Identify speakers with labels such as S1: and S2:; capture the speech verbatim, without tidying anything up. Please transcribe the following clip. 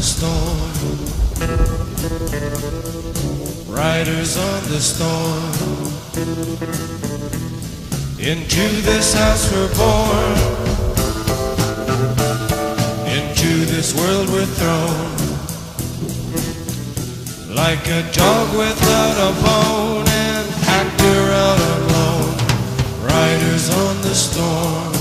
S1: storm. Riders on the storm. Into this house we're born. Into this world we're thrown. Like a dog without a bone, an actor out alone. Riders on the storm.